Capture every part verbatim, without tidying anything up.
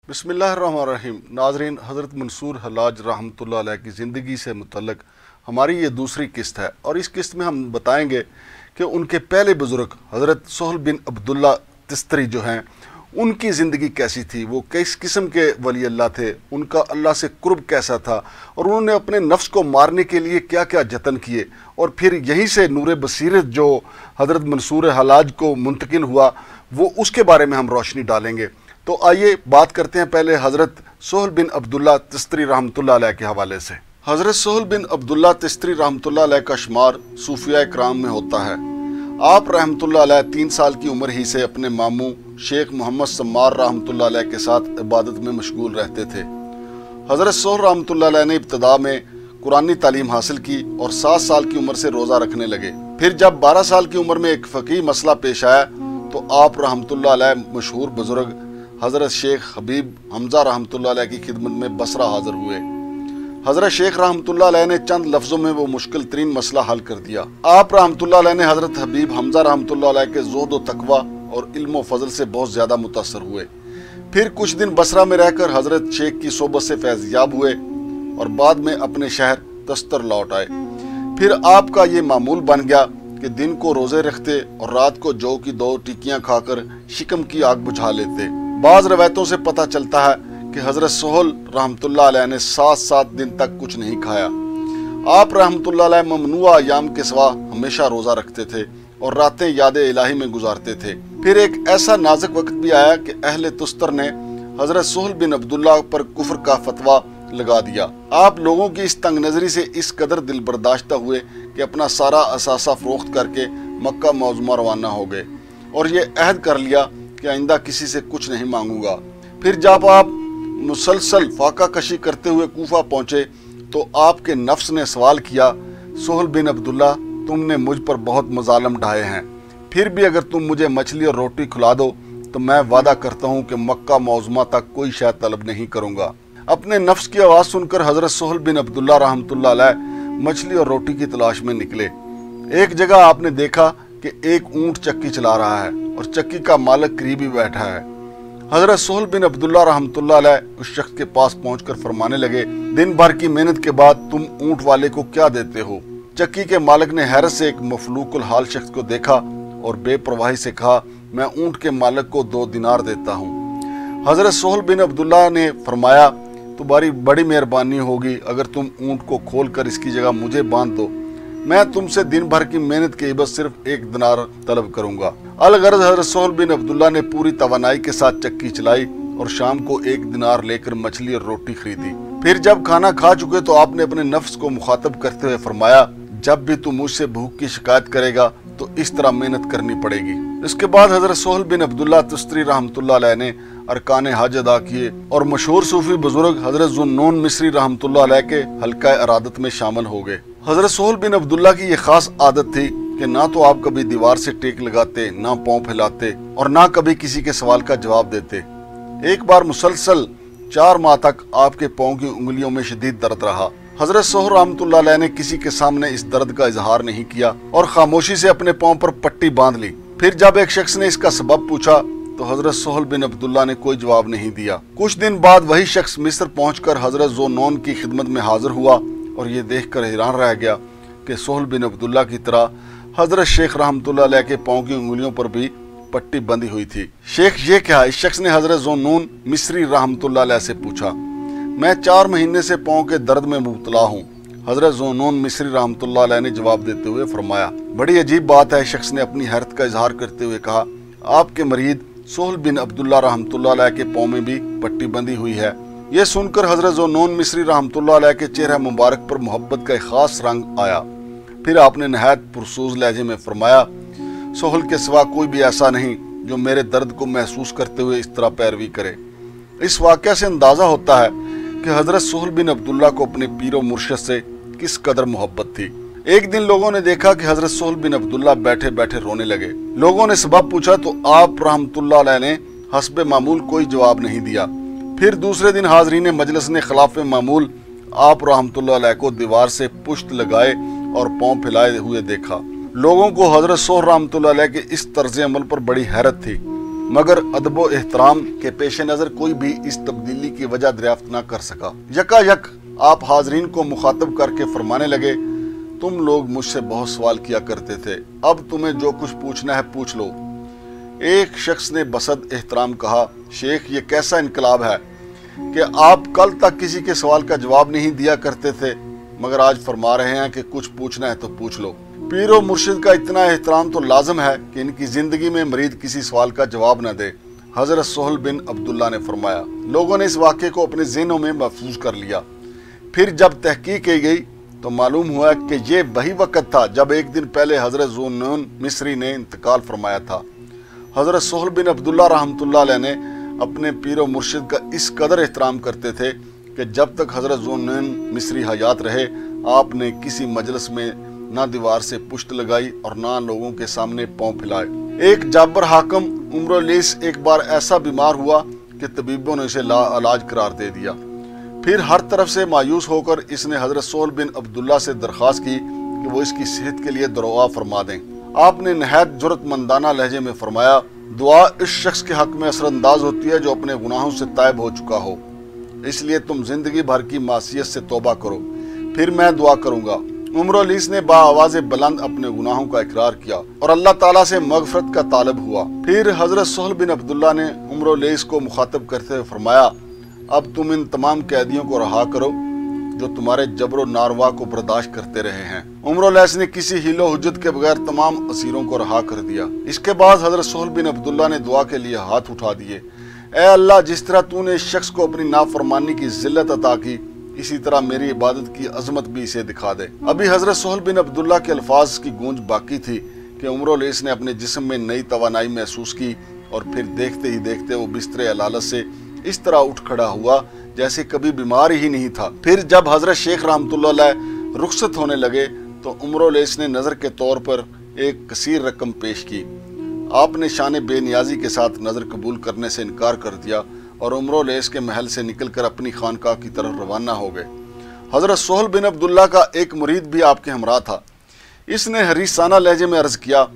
बिस्मिल्लाहिर्रहमानिर्रहीम। नाजरीन, हज़रत मंसूर हिलाज रहमतुल्लाह अलैह की ज़िंदगी से मुतल्लक हमारी ये दूसरी किस्त है और इस किस्त में हम बताएंगे कि उनके पहले बुज़ुर्ग हज़रत सोहल बिन अब्दुल्ला तिस्तरी जो हैं, उनकी ज़िंदगी कैसी थी, वो किस किस्म के वली अल्लाह थे, उनका अल्लाह से कुर्ब कैसा था और उन्होंने अपने नफ्स को मारने के लिए क्या क्या जतन किए और फिर यहीं से नूर बसीरत जो हज़रत मंसूर हिलाज को मुंतकिल हुआ, वो उसके बारे में हम रोशनी डालेंगे। तो आइए बात करते हैं पहले हज़रत सोहल बिन अब्दुल्ला तिस्तरी रहमतुल्लाह अलैह के हवाले से। हज़रत सोहल बिन अब्दुल्ला तिस्तरी रहमतुल्लाह अलैह का शुमार सूफिया इकराम में होता है। आप रहमतुल्लाह अलैह तीन साल की उम्र ही से अपने मामू शेख मोहम्मद सम्मार रहमतुल्लाह अलैह के साथ इबादत में मशगूल रहते थे। हज़रत सोहल रहमतुल्लाह अलैह ने इब्तदा में कुरानी तालीम हासिल की और सात साल की उम्र से रोज़ा रखने लगे। फिर जब बारह साल की उम्र में एक फ़क़ीह मसला पेश आया तो आप रहमतुल्लाह अलैह मशहूर बुज़ुर्ग हज़रत शेख हबीब हमज़ा रहमतुल्लाह अलैह की खिदमत में बसरा हाज़िर हुए। हज़रत शेख रहमतुल्लाह अलैह ने चंद लफ्ज़ों में वो मुश्किल तरीन मसला हल कर दिया। आप रहमतुल्लाह अलैह ने हज़रत हबीब हमज़ा रहमतुल्लाह अलैह के ज़ुहद व तक़वा और इल्म व फ़ज़ल से बहुत ज़्यादा मुतासर हुए। फिर कुछ दिन बसरा में रहकर हज़रत शेख की सोबत से फैज़याब हुए और बाद में अपने शहर तिस्तर लौट आए। फिर आपका ये मामूल बन गया कि दिन को रोज़े रखते और रात को जौ की दो टिक्कियाँ खाकर शिकम की आग बुझा लेते। बाज़ रवायतों से पता चलता है कि हज़रत सोहल रहमतुल्लाह अलैह ने सात सात दिन तक कुछ नहीं खाया। आप रहमतुल्लाह अलैह ममनुआ अयाम के सिवा हमेशा रोज़ा रखते थे और रातें याद इलाही में गुजारते थे। फिर एक ऐसा नाजुक वक्त भी आया कि अहले तिस्तर ने हज़रत सोहल बिन अब्दुल्ला पर कुफ्र का फतवा लगा दिया। आप लोगों की इस तंग नज़री से इस कदर दिल बर्दाश्ता हुए कि अपना सारा असासा फरोख्त करके मक्का मौज़ूमा रवाना हो गए और ये अहद कर लिया कि आइंदा किसी से कुछ नहीं मांगूंगा। फिर जब आप मुसलसल फाका कशी करते हुए कूफा पहुँचे तो आपके नफ्स ने सवाल किया, सोहल बिन अब्दुल्ला, तुमने मुझ पर बहुत मजालम ढाए हैं, फिर भी अगर तुम मुझे मछली और रोटी खिला दो तो मैं वादा करता हूँ कि मक्का मौज़ूमा तक कोई शय तलब नहीं करूँगा। अपने नफ्स की आवाज़ सुनकर हज़रत सोहल बिन अब्दुल्ला रहमतुल्लाह अलैह मछली और रोटी की तलाश में निकले। एक जगह आपने देखा कि एक ऊँट चक्की चला रहा है और चक्की का मालिक करीब ही बैठा है। हज़रत सोहल बिन अब्दुल्ला रहमतुल्लाह अलैह उस शख्स के पास पहुंचकर फरमाने लगे, दिन भर की मेहनत के बाद तुम ऊँट वाले को क्या देते हो? चक्की के मालिक ने हैरत से एक मफलूकुल हाल शख्स को देखा और बेपरवाही से कहा, मैं ऊँट के मालिक को दो दिनार देता हूँ। हज़रत सोहल बिन अब्दुल्ला ने फरमाया, तुम्हारी बड़ी मेहरबानी होगी अगर तुम ऊँट को खोल कर इसकी जगह मुझे बांध दो, मैं तुमसे दिन भर की मेहनत के बस सिर्फ एक दिनार तलब करूंगा। अलगरज हज़रत सोहल बिन अब्दुल्ला ने पूरी तवानाई के साथ चक्की चलाई और शाम को एक दिनार लेकर मछली और रोटी खरीदी। फिर जब खाना खा चुके तो आपने अपने नफ्स को मुखातब करते हुए फरमाया, जब भी तू मुझसे भूख की शिकायत करेगा तो इस तरह मेहनत करनी पड़ेगी। इसके बाद हज़रत सोहल बिन अब्दुल्ला तिस्तरी रहमतुल्लाह अलैह ने अरकान हज अदा किए और मशहूर सूफी बुजुर्ग हज़रत जुनून मिस्री रहमतुल्लाह अलैह के हल्का इरादत में शामिल हो गए। हज़रत सोहल बिन अब्दुल्ला की ये खास आदत थी कि ना तो आप कभी दीवार से टेक लगाते, ना पाँव फैलाते और ना कभी किसी के सवाल का जवाब देते। एक बार मुसलसल चार माह तक आपके पाँव की उंगलियों में शदीद दर्द रहा। हज़रत सोहल रहमतुल्लाह अलैह ने किसी के सामने इस दर्द का इजहार नहीं किया और खामोशी से अपने पाँव पर पट्टी बांध ली। फिर जब एक शख्स ने इसका सबब पूछा तो हज़रत सोहल बिन अब्दुल्ला ने कोई जवाब नहीं दिया। कुछ दिन बाद वही शख्स मिस्र पहुंचकर हज़रत ज़ुनून की खिदमत में हाजिर हुआ और ये देखकर हैरान रह गया कि सोहल बिन अब्दुल्ला की तरह हज़रत शेख रहमतुल्लाह अलैह के पाँव की उंगलियों पर भी पट्टी बंधी हुई थी। शेख ये क्या? इस शख्स ने हज़रत ज़ुनून मिस्री रहमतुल्लाह अलैह से पूछा। मैं चार महीने से पाँव के दर्द में मुब्तला हूँ, हज़रत ज़ुनून मिस्री रहमतुल्लाह अलैह ने जवाब देते हुए फरमाया। बड़ी अजीब बात है, शख्स ने अपनी हैरत का इजहार करते हुए कहा, आपके मरीद सोहल बिन अब्दुल्ला रहमतुल्लाह अलैह के पाँव में भी पट्टी बंधी हुई है। यह सुनकर हज़रत ज़ुनून मिस्री रहमतुल्लाह अलैह के चेहरा मुबारक पर मोहब्बत का एक खास रंग आया। फिर आपने नहायत पुरसूज लहजे में फरमाया, सोहल के सिवा कोई भी ऐसा नहीं जो मेरे दर्द को महसूस करते हुए इस तरह पैरवी करे। इस वाक़या से अंदाज़ा होता है कि हज़रत सोहल बिन अब्दुल्ला को अपने पीरो मुर्शद से किस कदर मोहब्बत थी। एक दिन लोगों ने देखा कि हज़रत सोहल बिन अब्दुल्ला बैठे बैठे रोने लगे। लोगों ने सबब पूछा तो आप रहमतुल्लाह अलैह ने हस्बे मामूल कोई जवाब नहीं दिया। फिर दूसरे दिन हाज़रीन मजलिस ने खिलाफ मामूल आप रहमतुल्लाह अलैह को दीवार से पुश्त लगाए और पाँव फैलाए हुए देखा। लोगों को हज़रत सोहल रहमतुल्लाह अलैह के इस तर्ज अमल पर बड़ी हैरत थी। مگر ادب و احترام کے پیش نظر کوئی بھی اس تبدیلی کی وجہ دریافت نہ کر سکا۔ یکا یک آپ حاضرین کو مخاطب کر کے فرمانے لگے، تم لوگ مجھ سے بہت سوال کیا کرتے تھے، اب تمہیں جو کچھ پوچھنا ہے پوچھ لو۔ ایک شخص نے بصد احترام کہا، شیخ یہ کیسا انقلاب ہے کہ آپ کل تک کسی کے سوال کا جواب نہیں دیا کرتے تھے، مگر آج فرما رہے ہیں کہ کچھ پوچھنا ہے تو پوچھ لو۔ پیر و مرشد کا اتنا احترام تو لازم ہے کہ ان کی زندگی میں مرید کسی سوال کا جواب نہ دے۔ حضرت سہل بن عبداللہ نے فرمایا۔ لوگوں نے اس واقعے کو اپنے ذہنوں میں محفوظ کر لیا۔ پھر جب تحقیق کی گئی تو معلوم ہوا کہ یہ وہی وقت تھا جب ایک دن پہلے حضرت ذوالنون مصری نے انتقال فرمایا تھا۔ حضرت سہل بن عبداللہ رحمۃ اللہ علیہ نے اپنے پیر و مرشد کا اس قدر احترام کرتے تھے کہ جب تک حضرت ذوالنون مصری حیات رہے آپ نے کسی مجلس میں نہ دیوار سے پشت لگائی اور نہ لوگوں کے سامنے پاؤں پھیلائے۔ ایک جابر حاکم عمر لیس ایک بار ایسا بیمار ہوا کہ طبیبوں نے اسے لا علاج قرار دے دیا۔ پھر ہر طرف سے مایوس ہو کر اس نے حضرت سہل بن عبداللہ سے درخواست کی کہ وہ اس کی صحت کے لیے دعا فرما دیں۔ آپ نے نہایت جرأت مندانہ لہجے میں فرمایا، دعا اس شخص کے حق میں اثر انداز ہوتی ہے جو اپنے گناہوں سے تائب ہو چکا ہو، اس لیے تم زندگی بھر کی معصیت سے توبہ کرو، پھر میں دعا کروں گا۔ عمر لیس نے با آواز بلند اپنے گناہوں کا اقرار کیا اور اللہ تعالیٰ سے مغفرت کا طالب ہوا۔ پھر حضرت سہل بن عبداللہ نے عمر لیس کو مخاطب کرتے ہوئے فرمایا، اب تم ان تمام قیدیوں کو رہا کرو جو تمہارے جبر و ناروا کو برداشت کرتے رہے ہیں۔ عمر لیس نے کسی حیل و حجت کے بغیر تمام اسیروں کو رہا کر دیا۔ اس کے بعد حضرت سہل بن عبداللہ نے دعا کے لیے ہاتھ اٹھا دیے، اے اللہ جس طرح تو نے اس شخص کو اپنی نافرمانی کی ذلت عطا کی، اسی طرح میری عبادت کی عظمت بھی اسے دکھا دے۔ ابھی حضرت سہل بن عبداللہ کے الفاظ کی گونج باقی تھی کہ عمر لیس نے اپنے جسم میں نئی توانائی محسوس کی اور پھر دیکھتے ہی دیکھتے وہ بستر علالت سے اس طرح اٹھ کھڑا ہوا جیسے کبھی بیمار ہی نہیں تھا۔ پھر جب حضرت شیخ رحمۃ اللہ علیہ رخصت ہونے لگے تو عمر لیس نے نظر کے طور پر ایک کثیر رقم پیش کی۔ آپ نے شان بے نیازی کے ساتھ نظر قبول کرنے سے انکار کر دیا اور عمر لیس کے محل سے نکل کر اپنی خانقاہ کی طرف روانہ ہو گئے۔ حضرت سہل بن عبداللہ کا ایک مرید بھی آپ کے ہمراہ تھا۔ اس نے حریصانہ لہجے میں عرض کیا،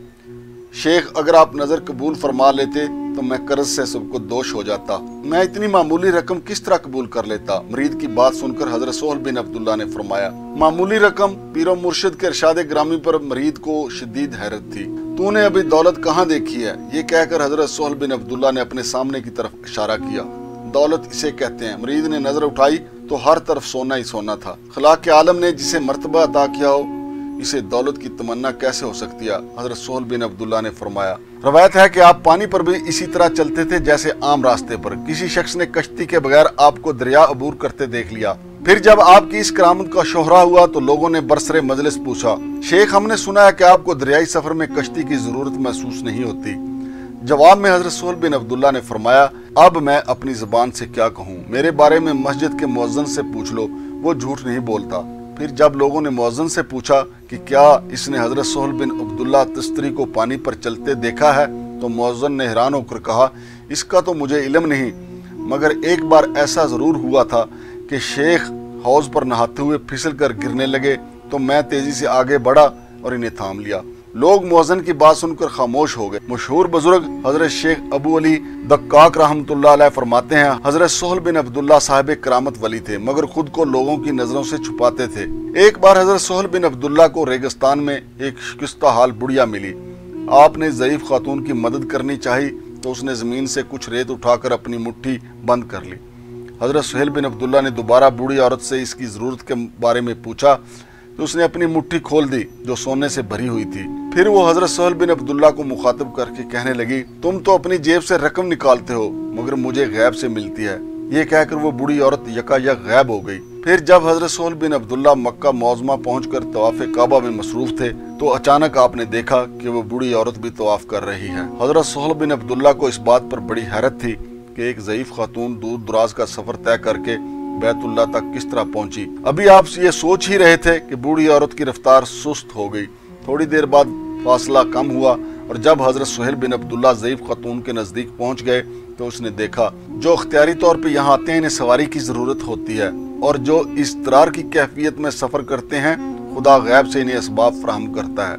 شیخ اگر آپ نظر قبول فرما لیتے تو میں قرض سے سب کو دوش ہو جاتا، میں اتنی معمولی رقم کس طرح قبول کر لیتا؟ مرید کی بات سن کر حضرت سہل بن عبداللہ نے فرمایا، معمولی رقم؟ پیر و مرشد کے ارشاد گرامی پر مرید کو شدید حیرت تھی۔ تو نے ابھی دولت کہاں دیکھی ہے؟ یہ کہہ کر حضرت سہل بن عبداللہ نے اپنے سامنے کی طرف اشارہ کیا۔ دولت اسے کہتے ہیں۔ مرید نے نظر اٹھائی تو ہر طرف سونا ہی سونا تھا۔ خلاق عالم نے جسے مرتبہ عطا کیا ہو اسے دولت کی تمنا کیسے ہو سکتی ہے؟ حضرت سہل بن عبداللہ نے فرمایا، روایت ہے کہ آپ پانی پر بھی اسی طرح چلتے تھے جیسے عام راستے پر۔ کسی شخص نے کشتی کے بغیر آپ کو دریا عبور کرتے دیکھ لیا۔ پھر جب آپ کی اس کرامت کا شہرہ ہوا تو لوگوں نے برسر مجلس پوچھا، شیخ ہم نے سنا ہے کہ آپ کو دریائی سفر میں کشتی کی ضرورت محسوس نہیں ہوتی۔ جواب میں حضرت سہل بن عبداللہ نے فرمایا، اب میں اپنی زبان سے کیا کہوں؟ میرے بارے میں مسجد کے مؤذن سے پوچھ لو، وہ جھوٹ نہیں بولتا۔ پھر جب لوگوں نے مؤذن سے پوچھا کہ کیا اس نے حضرت سہل بن عبداللہ تستری کو پانی پر چلتے دیکھا ہے تو مؤذن نے حیران ہو کر کہا، اس کا تو مجھے علم نہیں، مگر ایک بار ایسا ضرور ہوا تھا کہ شیخ حوض پر نہاتے ہوئے پھسل کر گرنے لگے تو میں تیزی سے آگے بڑھا اور انہیں تھام لیا۔ لوگ مؤذن کی بات سن کر خاموش ہو گئے۔ مشہور بزرگ حضرت شیخ ابو علی دقاق رحمۃ اللہ علیہ فرماتے ہیں، حضرت سہل بن عبداللہ صاحب کرامت ولی تھے مگر خود کو لوگوں کی نظروں سے چھپاتے تھے۔ ایک بار حضرت سہل بن عبداللہ کو ریگستان میں ایک شکستہ حال بڑھیا ملی۔ آپ نے ضعیف خاتون کی مدد کرنی چاہی تو اس نے زمین سے کچھ ریت اٹھا کر اپنی مٹھی بند کر لی۔ حضرت سہیل بن عبداللہ نے دوبارہ بوڑھی عورت سے اس کی ضرورت کے بارے میں پوچھا تو اس نے اپنی مٹھی کھول دی جو سونے سے بھری ہوئی تھی۔ پھر وہ حضرت سہیل بن عبداللہ کو مخاطب کر کے کہنے لگی، تم تو اپنی جیب سے رقم نکالتے ہو مگر مجھے غیب سے ملتی ہے۔ یہ کہہ کر وہ بوڑھی عورت یکا یک غائب ہو گئی۔ پھر جب حضرت سہیل بن عبداللہ مکہ معظمہ پہنچ کر طواف کعبہ میں مصروف تھے تو اچانک آپ نے دیکھا کہ وہ بوڑھی عورت بھی طواف کر رہی ہے۔ حضرت سہیل بن عبداللہ کو اس بات پر بڑی حیرت تھی کہ ایک ضعیف خاتون دور دراز کا سفر طے کر کے بیت اللہ تک کس طرح پہنچی۔ ابھی آپ یہ سوچ ہی رہے تھے کہ بوڑھی عورت کی رفتار سست ہو گئی۔ تھوڑی دیر بعد فاصلہ کم ہوا اور جب حضرت سہیل بن عبداللہ ضعیف خاتون کے نزدیک پہنچ گئے تو اس نے دیکھا جو اختیاری طور پہ یہاں آتے ہیں انہیں سواری کی ضرورت ہوتی ہے اور جو اضطرار کی کیفیت میں سفر کرتے ہیں خدا غیب سے انہیں اسباب فراہم کرتا ہے۔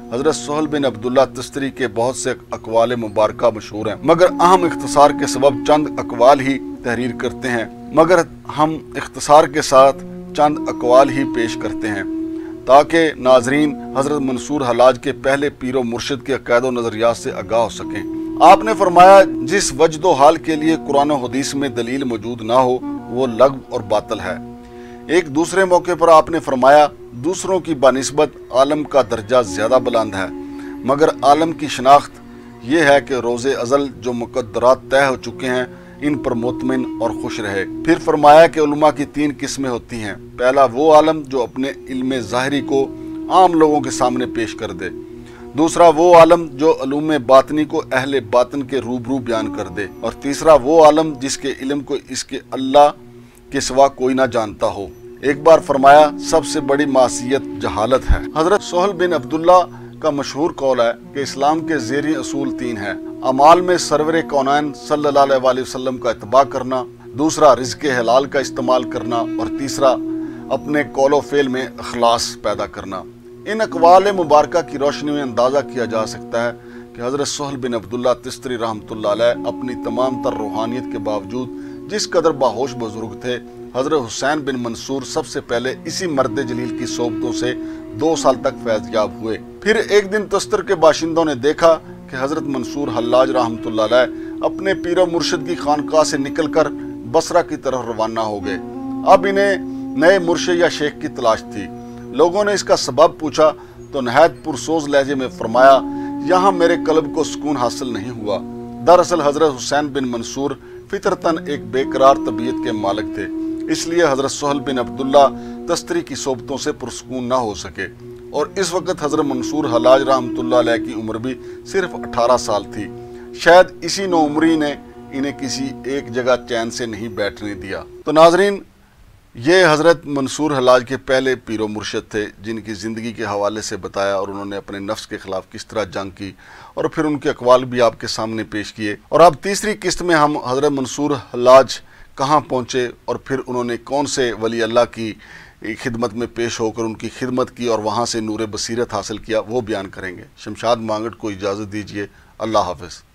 حضرت سہل بن عبداللہ تستری کے بہت سے اقوال مبارکہ مشہور ہیں، مگر اہم اختصار کے سبب چند اقوال ہی تحریر کرتے ہیں مگر ہم اختصار کے ساتھ چند اقوال ہی پیش کرتے ہیں تاکہ ناظرین حضرت منصور حلاج کے پہلے پیر و مرشد کے عقائد و نظریات سے آگاہ ہو سکیں۔ آپ نے فرمایا جس وجد و حال کے لیے قرآن و حدیث میں دلیل موجود نہ ہو وہ لغو اور باطل ہے۔ ایک دوسرے موقع پر آپ نے فرمایا دوسروں کی بنسبت عالم کا درجہ زیادہ بلند ہے، مگر عالم کی شناخت یہ ہے کہ روز ازل جو مقدرات طے ہو چکے ہیں ان پر مطمئن اور خوش رہے۔ پھر فرمایا کہ علماء کی تین قسمیں ہوتی ہیں، پہلا وہ عالم جو اپنے علم ظاہری کو عام لوگوں کے سامنے پیش کر دے، دوسرا وہ عالم جو علوم باطنی کو اہل باطن کے روبرو بیان کر دے، اور تیسرا وہ عالم جس کے علم کو اس کے اللہ کے سوا کوئی نہ جانتا ہو۔ ایک بار فرمایا سب سے بڑی معصیت جہالت ہے۔ حضرت سہل بن عبداللہ کا مشہور قول ہے کہ اسلام کے زیریں اصول تین ہیں: اعمال میں سرور کونین صلی اللہ علیہ وسلم کا اتباع کرنا، دوسرا رزق حلال کا استعمال کرنا، اور تیسرا اپنے قول و فعل میں اخلاص پیدا کرنا۔ ان اقوال مبارکہ کی روشنی میں اندازہ کیا جا سکتا ہے کہ حضرت سہل بن عبداللہ تستری رحمۃ اللہ علیہ اپنی تمام تر روحانیت کے باوجود جس قدر باہوش بزرگ تھے، حضرت حسین بن منصور سب سے پہلے اسی مرد جلیل کی صحبتوں سے دو سال تک فیض یاب ہوئے۔ پھر ایک دن تستر کے باشندوں نے دیکھا کہ حضرت منصور حلاج رحمۃ اللہ علیہ اپنے پیر و مرشد کی خانقاہ سے نکل کر بصرہ کی طرف روانہ ہو گئے۔ اب انہیں نئے مرشد یا شیخ کی تلاش تھی۔ لوگوں نے اس کا سبب پوچھا تو نہایت پرسوز لہجے میں فرمایا، یہاں میرے قلب کو سکون حاصل نہیں ہوا۔ دراصل حضرت حسین بن منصور فطرتاً ایک بے قرار طبیعت کے مالک تھے، اس لیے حضرت سہل بن عبداللہ تستری کی صحبتوں سے پرسکون نہ ہو سکے، اور اس وقت حضرت منصور حلاج رحمۃ اللہ علیہ کی عمر بھی صرف اٹھارہ سال تھی۔ شاید اسی نو عمری نے انہیں کسی ایک جگہ چین سے نہیں بیٹھنے دیا۔ تو ناظرین، یہ حضرت منصور حلاج کے پہلے پیر و مرشد تھے جن کی زندگی کے حوالے سے بتایا، اور انہوں نے اپنے نفس کے خلاف کس طرح جنگ کی، اور پھر ان کے اقوال بھی آپ کے سامنے پیش کیے۔ اور اب تیسری قسط میں ہم حضرت منصور حلاج کہاں پہنچے اور پھر انہوں نے کون سے ولی اللہ کی خدمت میں پیش ہو کر ان کی خدمت کی اور وہاں سے نور بصیرت حاصل کیا، وہ بیان کریں گے۔ شمشاد مانگٹ کو اجازت دیجیے۔ اللہ حافظ۔